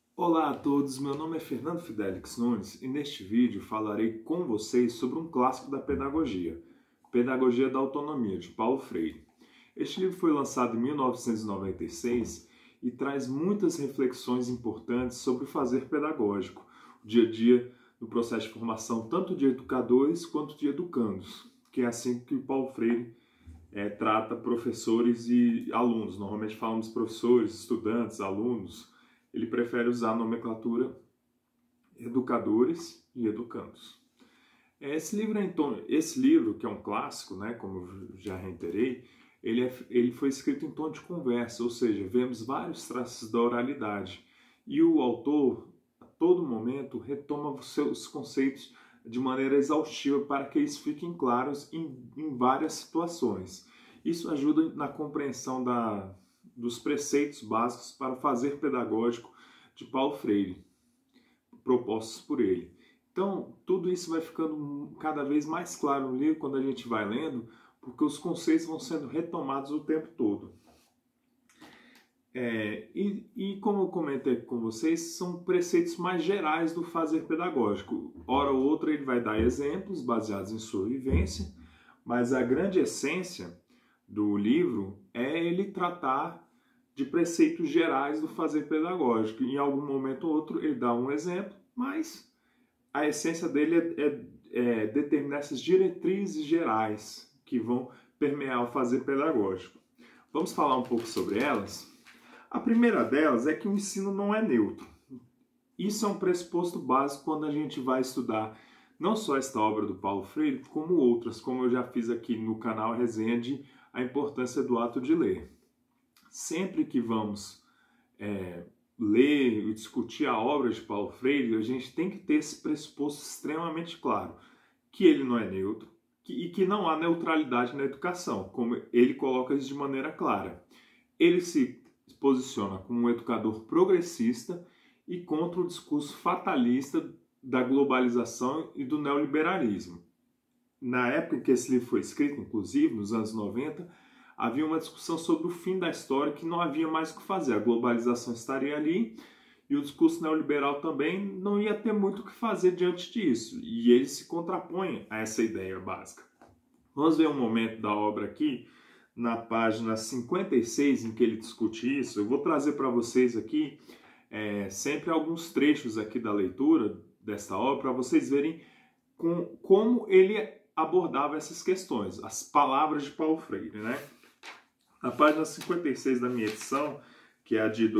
Olá a todos, meu nome é Fernando Fidelix Nunes e neste vídeo falarei com vocês sobre um clássico da pedagogia, Pedagogia da Autonomia, de Paulo Freire. Este livro foi lançado em 1996 e traz muitas reflexões importantes sobre o fazer pedagógico, o dia a dia do processo de formação tanto de educadores quanto de educandos, que é assim que o Paulo Freire trata professores e alunos. Normalmente falamos professores, estudantes, alunos. Ele prefere usar a nomenclatura educadores e educandos. Esse livro, que é um clássico, né, como eu já reiterei, ele foi escrito em tom de conversa, ou seja, vemos vários traços da oralidade. E o autor, a todo momento, retoma os seus conceitos de maneira exaustiva para que eles fiquem claros em várias situações. Isso ajuda na compreensão dos preceitos básicos para o fazer pedagógico de Paulo Freire, propostos por ele. Então, tudo isso vai ficando cada vez mais claro no livro quando a gente vai lendo, porque os conceitos vão sendo retomados o tempo todo. Como eu comentei com vocês, são preceitos mais gerais do fazer pedagógico. Hora ou outra ele vai dar exemplos baseados em sua vivência, mas a grande essência do livro é ele tratar de preceitos gerais do fazer pedagógico. Em algum momento ou outro ele dá um exemplo, mas a essência dele é determinar essas diretrizes gerais que vão permear o fazer pedagógico. Vamos falar um pouco sobre elas? A primeira delas é que o ensino não é neutro. Isso é um pressuposto básico quando a gente vai estudar não só esta obra do Paulo Freire, como outras, como eu já fiz aqui no canal resenha de A Importância do Ato de Ler. Sempre que vamos ler e discutir a obra de Paulo Freire, a gente tem que ter esse pressuposto extremamente claro, que ele não é neutro e que não há neutralidade na educação, como ele coloca isso de maneira clara. Ele se posiciona como um educador progressista e contra o discurso fatalista da globalização e do neoliberalismo. Na época em que esse livro foi escrito, inclusive, nos anos 90, havia uma discussão sobre o fim da história, que não havia mais o que fazer. A globalização estaria ali e o discurso neoliberal também não ia ter muito o que fazer diante disso. E ele se contrapõe a essa ideia básica. Vamos ver um momento da obra aqui, na página 56, em que ele discute isso. Eu vou trazer para vocês aqui sempre alguns trechos aqui da leitura desta obra, para vocês verem como ele abordava essas questões, as palavras de Paulo Freire, né? Na página 56 da minha edição, que é a de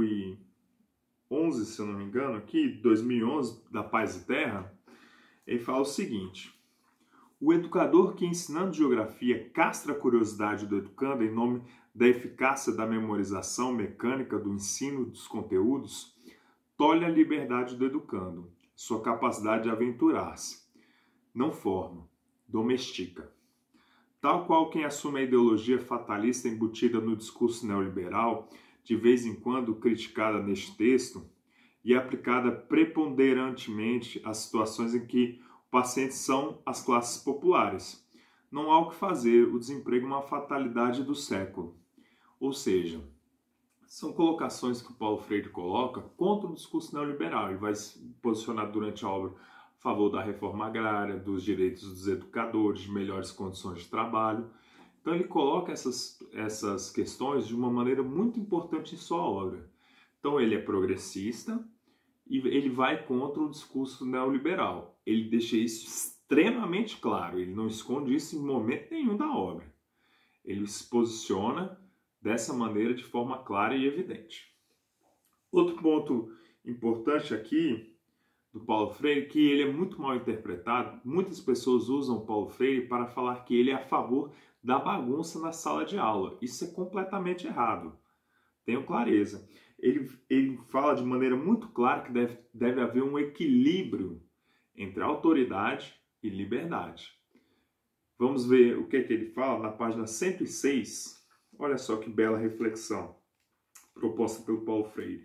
2011, se eu não me engano, aqui, 2011, da Paz e Terra, ele fala o seguinte: o educador que, ensinando geografia, castra a curiosidade do educando em nome da eficácia da memorização mecânica do ensino dos conteúdos, tolhe a liberdade do educando, sua capacidade de aventurar-se. Não forma, domestica. Tal qual quem assume a ideologia fatalista embutida no discurso neoliberal, de vez em quando criticada neste texto, e aplicada preponderantemente às situações em que pacientes são as classes populares. Não há o que fazer, o desemprego é uma fatalidade do século. Ou seja, são colocações que o Paulo Freire coloca contra o discurso neoliberal. Ele vai se posicionar durante a obra a favor da reforma agrária, dos direitos dos educadores, de melhores condições de trabalho. Então ele coloca essas questões de uma maneira muito importante em sua obra. Então ele é progressista, e ele vai contra o discurso neoliberal. Ele deixa isso extremamente claro, ele não esconde isso em momento nenhum da obra. Ele se posiciona dessa maneira de forma clara e evidente. Outro ponto importante aqui do Paulo Freire, que ele é muito mal interpretado. Muitas pessoas usam o Paulo Freire para falar que ele é a favor da bagunça na sala de aula. Isso é completamente errado. Tenho clareza. Ele fala de maneira muito clara que deve haver um equilíbrio entre autoridade e liberdade. Vamos ver o que ele fala na página 106. Olha só que bela reflexão proposta pelo Paulo Freire.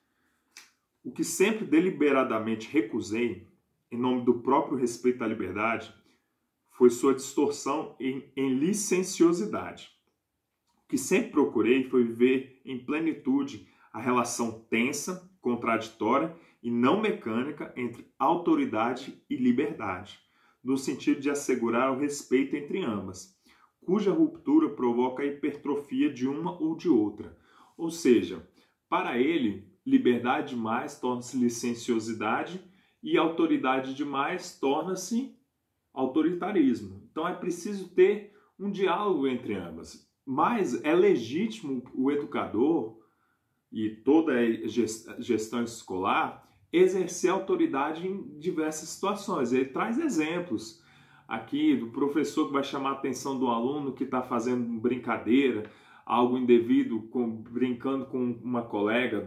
O que sempre deliberadamente recusei, em nome do próprio respeito à liberdade, foi sua distorção em licenciosidade. O que sempre procurei foi viver em plenitude a relação tensa, contraditória e não mecânica entre autoridade e liberdade, no sentido de assegurar o respeito entre ambas, cuja ruptura provoca a hipertrofia de uma ou de outra. Ou seja, para ele, liberdade demais torna-se licenciosidade e autoridade demais torna-se autoritarismo. Então é preciso ter um diálogo entre ambas. Mas é legítimo o educador e toda a gestão escolar exercer autoridade em diversas situações. Ele traz exemplos aqui do professor que vai chamar a atenção do aluno que está fazendo brincadeira, algo indevido, brincando com uma colega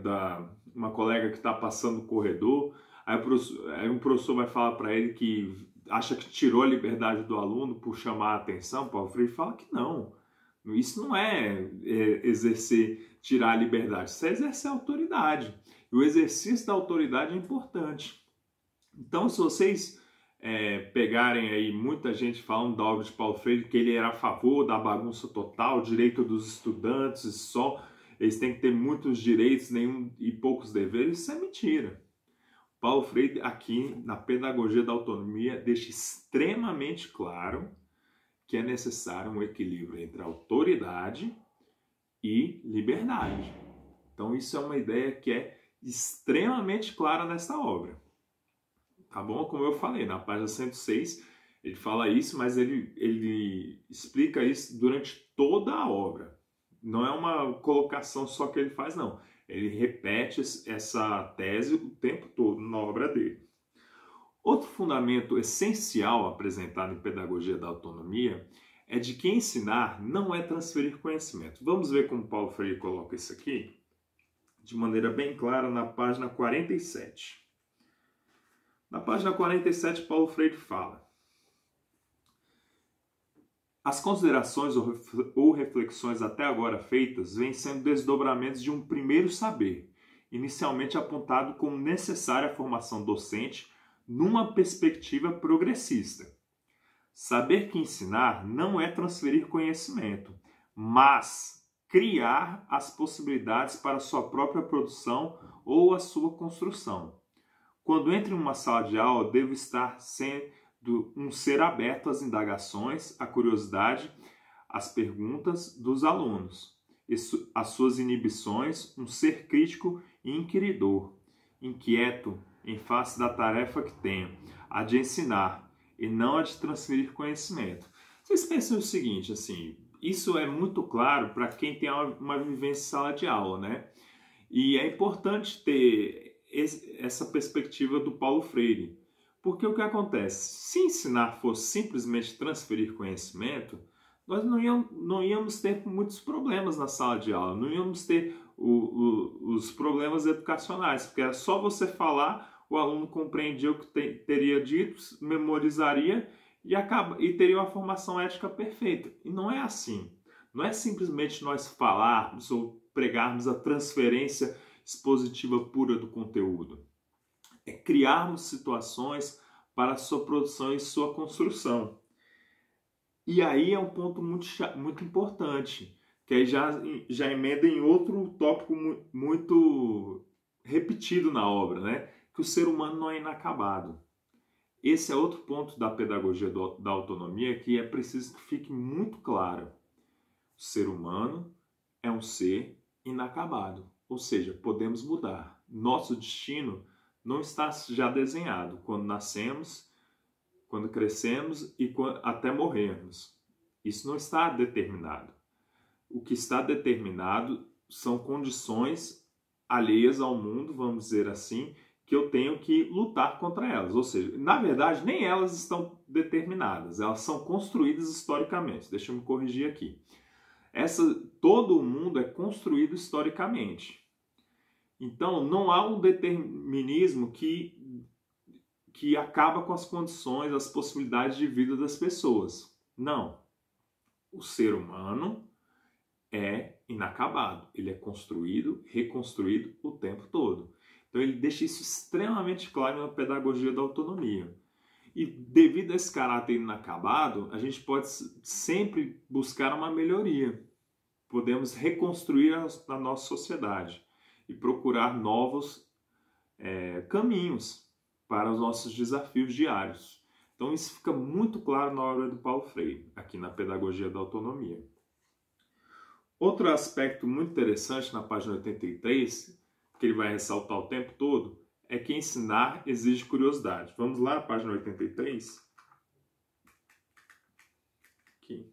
que está passando no corredor. Aí um professor vai falar para ele que acha que tirou a liberdade do aluno por chamar a atenção. Paulo Freire fala que não. Isso não é tirar a liberdade, isso é exercer a autoridade. E o exercício da autoridade é importante. Então, se vocês pegarem aí muita gente falando da obra de Paulo Freire, que ele era a favor da bagunça total, direito dos estudantes, só eles têm que ter muitos direitos e poucos deveres, isso é mentira. Paulo Freire, aqui na Pedagogia da Autonomia, deixa extremamente claro que é necessário um equilíbrio entre autoridade e liberdade. Então, isso é uma ideia que é extremamente clara nesta obra. Tá bom? Como eu falei, na página 106, ele fala isso, mas ele explica isso durante toda a obra. Não é uma colocação só que ele faz, não. Ele repete essa tese o tempo todo na obra dele. Outro fundamento essencial apresentado em Pedagogia da Autonomia é de que ensinar não é transferir conhecimento. Vamos ver como Paulo Freire coloca isso aqui de maneira bem clara na página 47. Na página 47, Paulo Freire fala: as considerações ou reflexões até agora feitas vêm sendo desdobramentos de um primeiro saber, inicialmente apontado como necessária à formação docente numa perspectiva progressista. Saber que ensinar não é transferir conhecimento, mas criar as possibilidades para sua própria produção ou a sua construção. Quando entro em uma sala de aula, devo estar sendo um ser aberto às indagações, à curiosidade, às perguntas dos alunos, às suas inibições, um ser crítico e inquiridor, inquieto em face da tarefa que tenho, a de ensinar e não a de transferir conhecimento. Vocês pensam o seguinte, assim, isso é muito claro para quem tem uma vivência em sala de aula, né? E é importante ter essa perspectiva do Paulo Freire, porque o que acontece? Se ensinar fosse simplesmente transferir conhecimento, nós não íamos ter muitos problemas na sala de aula, não íamos ter os problemas educacionais, porque era só você falar, o aluno compreendia o que teria dito, memorizaria e teria uma formação ética perfeita. E não é assim. Não é simplesmente nós falarmos ou pregarmos a transferência expositiva pura do conteúdo. É criarmos situações para a sua produção e sua construção. E aí é um ponto muito importante, que aí já emenda em outro tópico muito repetido na obra, né? Que o ser humano não é inacabado. Esse é outro ponto da pedagogia da autonomia que é preciso que fique muito claro. O ser humano é um ser inacabado, ou seja, podemos mudar. Nosso destino não está já desenhado quando nascemos, quando crescemos e até morrermos. Isso não está determinado. O que está determinado são condições alheias ao mundo, vamos dizer assim, que eu tenho que lutar contra elas. Ou seja, na verdade, nem elas estão determinadas, elas são construídas historicamente. Deixa eu me corrigir aqui. Todo o mundo é construído historicamente. Então, não há um determinismo que acaba com as condições, as possibilidades de vida das pessoas. Não. O ser humano é inacabado. Ele é construído, reconstruído o tempo todo. Então, ele deixa isso extremamente claro na pedagogia da autonomia. E devido a esse caráter inacabado, a gente pode sempre buscar uma melhoria. Podemos reconstruir a nossa sociedade. e procurar novos caminhos para os nossos desafios diários. Então isso fica muito claro na obra do Paulo Freire, aqui na Pedagogia da Autonomia. Outro aspecto muito interessante na página 83, que ele vai ressaltar o tempo todo, é que ensinar exige curiosidade. Vamos lá, página 83. Aqui.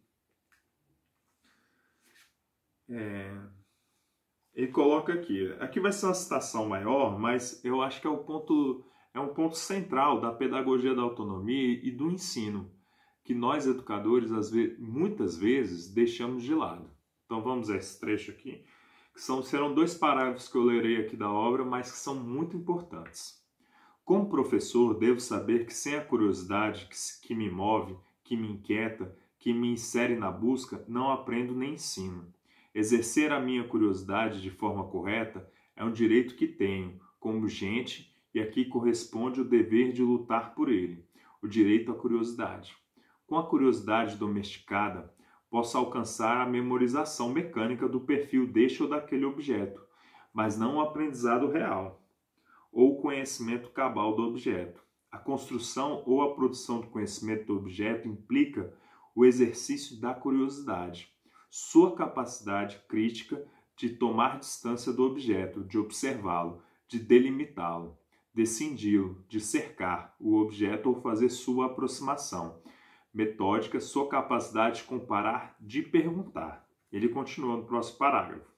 Ele coloca aqui. Aqui vai ser uma citação maior, mas eu acho que é um ponto central da pedagogia da autonomia e do ensino, que nós educadores, muitas vezes, deixamos de lado. Então vamos a esse trecho aqui, que serão 2 parágrafos que eu lerei aqui da obra, mas que são muito importantes. Como professor, devo saber que sem a curiosidade que me move, que me inquieta, que me insere na busca, não aprendo nem ensino. Exercer a minha curiosidade de forma correta é um direito que tenho, como gente, e aqui corresponde o dever de lutar por ele, o direito à curiosidade. Com a curiosidade domesticada, posso alcançar a memorização mecânica do perfil deste ou daquele objeto, mas não o aprendizado real, ou o conhecimento cabal do objeto. A construção ou a produção do conhecimento do objeto implica o exercício da curiosidade, sua capacidade crítica de tomar distância do objeto, de observá-lo, de delimitá-lo, de cindi-lo, de cercar o objeto ou fazer sua aproximação. Metódica, sua capacidade de comparar, de perguntar. Ele continua no próximo parágrafo.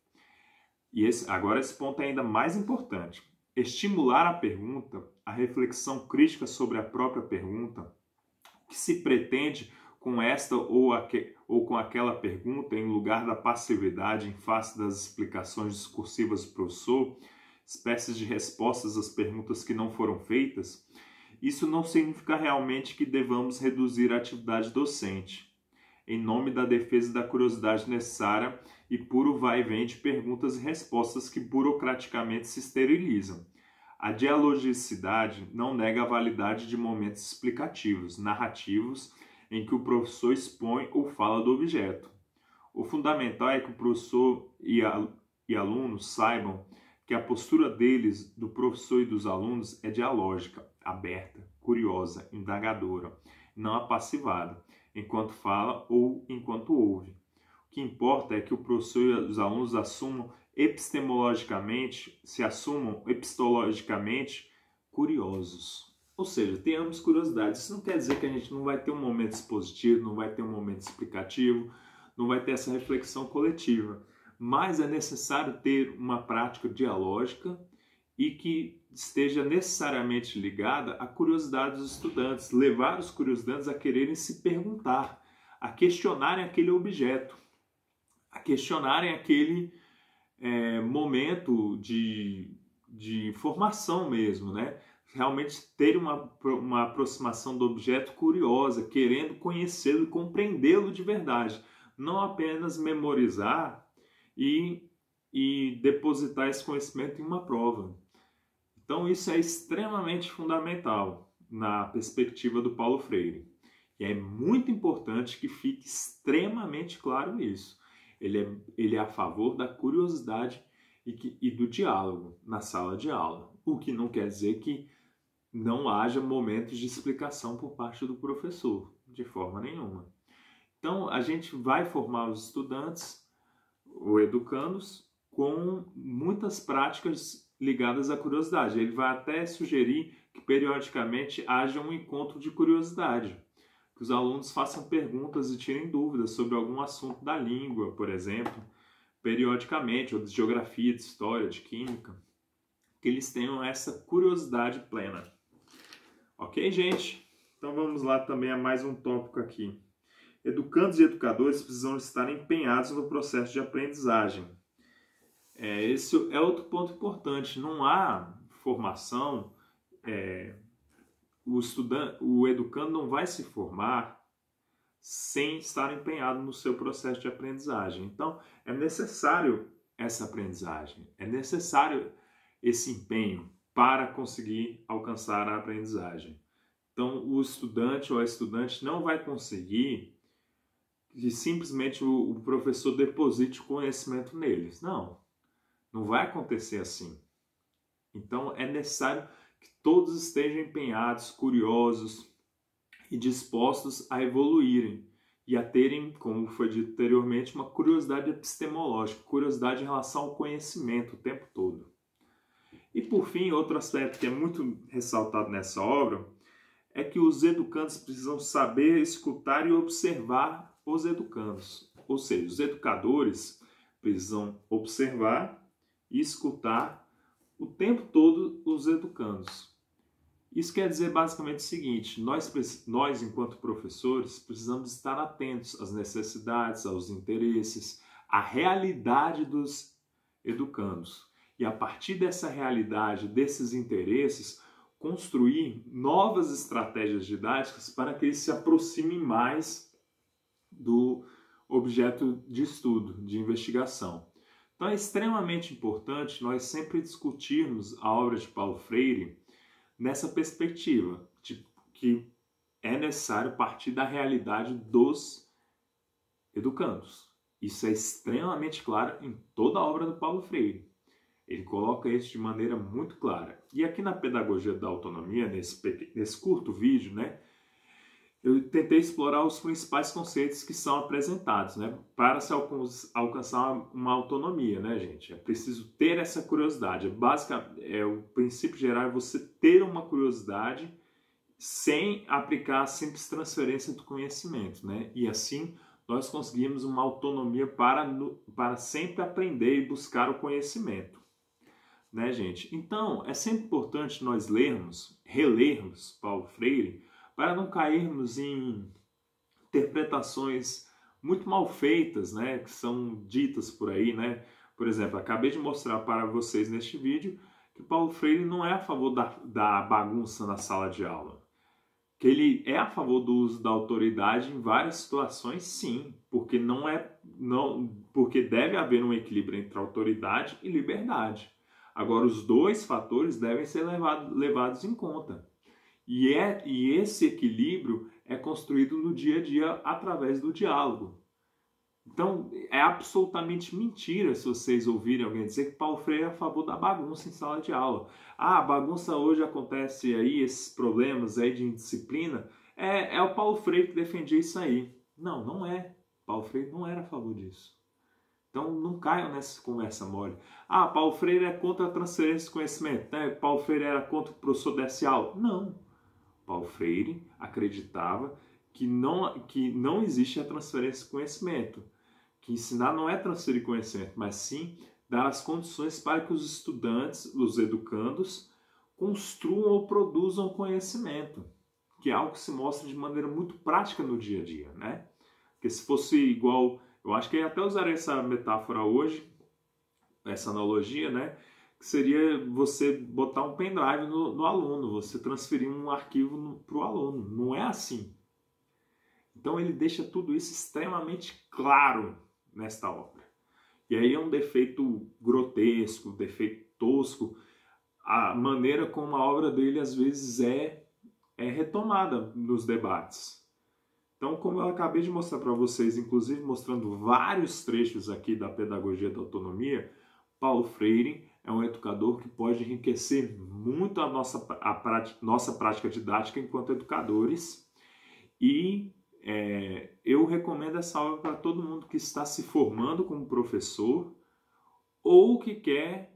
E agora esse ponto é ainda mais importante. Estimular a pergunta, a reflexão crítica sobre a própria pergunta, que se pretende com esta ou com aquela pergunta, em lugar da passividade em face das explicações discursivas do professor, espécies de respostas às perguntas que não foram feitas, isso não significa realmente que devamos reduzir a atividade docente, em nome da defesa da curiosidade necessária e puro vai-vem de perguntas e respostas que burocraticamente se esterilizam. A dialogicidade não nega a validade de momentos explicativos, narrativos, em que o professor expõe ou fala do objeto. O fundamental é que o professor e alunos saibam que a postura deles, do professor e dos alunos, é dialógica, aberta, curiosa, indagadora, não apassivada, enquanto fala ou enquanto ouve. O que importa é que o professor e os alunos se assumam epistologicamente curiosos. Ou seja, tenhamos curiosidade. Isso não quer dizer que a gente não vai ter um momento expositivo, não vai ter um momento explicativo, não vai ter essa reflexão coletiva. Mas é necessário ter uma prática dialógica e que esteja necessariamente ligada à curiosidade dos estudantes, levar os curiosidades a quererem se perguntar, a questionarem aquele objeto, a questionarem aquele momento de informação mesmo, né? Realmente ter uma aproximação do objeto curiosa, querendo conhecê-lo e compreendê-lo de verdade, não apenas memorizar e depositar esse conhecimento em uma prova. Então isso é extremamente fundamental na perspectiva do Paulo Freire. E é muito importante que fique extremamente claro isso. Ele é a favor da curiosidade e do diálogo na sala de aula, o que não quer dizer que não haja momentos de explicação por parte do professor, de forma nenhuma. Então, a gente vai formar os estudantes, ou educandos, com muitas práticas ligadas à curiosidade. Ele vai até sugerir que, periodicamente, haja um encontro de curiosidade, que os alunos façam perguntas e tirem dúvidas sobre algum assunto da língua, por exemplo, periodicamente, ou de geografia, de história, de química, que eles tenham essa curiosidade plena. Ok, gente? Então vamos lá também a mais um tópico aqui. Educandos e educadores precisam estar empenhados no processo de aprendizagem. Esse é outro ponto importante. Não há formação, o educando não vai se formar sem estar empenhado no seu processo de aprendizagem. Então, é necessário essa aprendizagem, é necessário esse empenho para conseguir alcançar a aprendizagem. Então, o estudante ou a estudante não vai conseguir que simplesmente o professor deposite o conhecimento neles. Não. Não vai acontecer assim. Então é necessário que todos estejam empenhados, curiosos e dispostos a evoluírem e a terem, como foi dito anteriormente, uma curiosidade epistemológica, curiosidade em relação ao conhecimento o tempo todo. E por fim, outro aspecto que é muito ressaltado nessa obra é que os educandos precisam saber escutar e observar os educandos. Ou seja, os educadores precisam observar e escutar o tempo todo os educandos. Isso quer dizer basicamente o seguinte: nós enquanto professores, precisamos estar atentos às necessidades, aos interesses, à realidade dos educandos. E a partir dessa realidade, desses interesses, construir novas estratégias didáticas para que eles se aproximem mais do objeto de estudo, de investigação. Então é extremamente importante nós sempre discutirmos a obra de Paulo Freire nessa perspectiva, de que é necessário partir da realidade dos educandos. Isso é extremamente claro em toda a obra do Paulo Freire. Ele coloca isso de maneira muito clara. E aqui na Pedagogia da Autonomia, nesse curto vídeo, né, eu tentei explorar os principais conceitos que são apresentados, né, para se alcançar uma autonomia, né, gente? É preciso ter essa curiosidade. O princípio geral é você ter uma curiosidade sem aplicar a simples transferência do conhecimento, né? E assim nós conseguimos uma autonomia para sempre aprender e buscar o conhecimento. Né, gente? Então, é sempre importante nós relermos Paulo Freire, para não cairmos em interpretações muito mal feitas, né, que são ditas por aí, né? Por exemplo, acabei de mostrar para vocês neste vídeo que Paulo Freire não é a favor da bagunça na sala de aula. Que ele é a favor do uso da autoridade em várias situações, sim, porque deve haver um equilíbrio entre autoridade e liberdade. Agora, os dois fatores devem ser levados em conta. E esse equilíbrio é construído no dia a dia através do diálogo. Então, é absolutamente mentira se vocês ouvirem alguém dizer que Paulo Freire é a favor da bagunça em sala de aula. Ah, a bagunça hoje acontece aí, esses problemas aí de indisciplina. É o Paulo Freire que defendia isso aí. Não, não é. Paulo Freire não era a favor disso. Então, não caiam nessa conversa mole. Ah, Paulo Freire é contra a transferência de conhecimento. Né? Paulo Freire era contra o professor desse aula. Não. Paulo Freire acreditava que não existe a transferência de conhecimento. Que ensinar não é transferir conhecimento, mas sim dar as condições para que os estudantes, os educandos, construam ou produzam conhecimento. Que é algo que se mostra de maneira muito prática no dia a dia, né? Porque se fosse igual... Eu acho que eu até usaria essa metáfora hoje, essa analogia, né? Que seria você botar um pendrive no aluno, você transferir um arquivo para o aluno. Não é assim. Então ele deixa tudo isso extremamente claro nesta obra. E aí é um defeito grotesco, defeito tosco, a maneira como a obra dele às vezes é retomada nos debates. Então, como eu acabei de mostrar para vocês, inclusive mostrando vários trechos aqui da Pedagogia da Autonomia, Paulo Freire é um educador que pode enriquecer muito a nossa prática didática enquanto educadores. E eu recomendo essa obra para todo mundo que está se formando como professor ou que quer,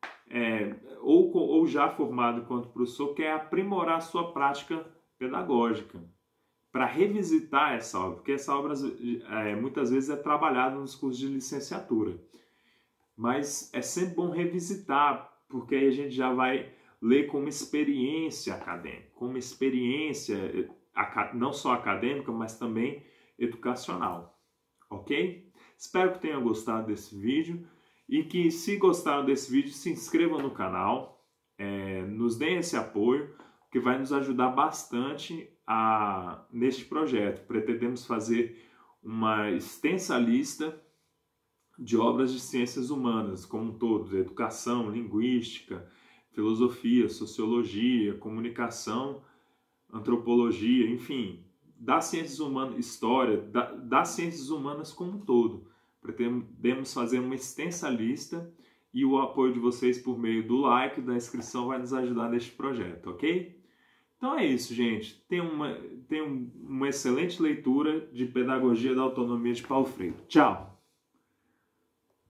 ou já formado enquanto professor, quer aprimorar a sua prática pedagógica. Para revisitar essa obra, porque essa obra muitas vezes é trabalhada nos cursos de licenciatura. Mas é sempre bom revisitar, porque aí a gente já vai ler como experiência acadêmica, como experiência não só acadêmica, mas também educacional. Ok? Espero que tenham gostado desse vídeo e que, se gostaram desse vídeo, se inscrevam no canal, nos deem esse apoio, que vai nos ajudar bastante neste projeto. Pretendemos fazer uma extensa lista de obras de ciências humanas, como um todo, educação, linguística, filosofia, sociologia, comunicação, antropologia, enfim, das ciências humanas, história, das ciências humanas como um todo. Pretendemos fazer uma extensa lista e o apoio de vocês por meio do like, da inscrição, vai nos ajudar neste projeto, ok? Então é isso, gente. Tenham uma excelente leitura de Pedagogia da Autonomia de Paulo Freire. Tchau!